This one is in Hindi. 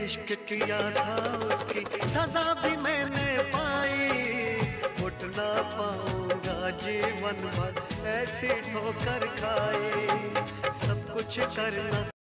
इश्क किया था उसकी सजा भी मैंने पाई। उठ ना पाऊंगा जीवन भर ऐसी ठोकर खाई। सब कुछ करना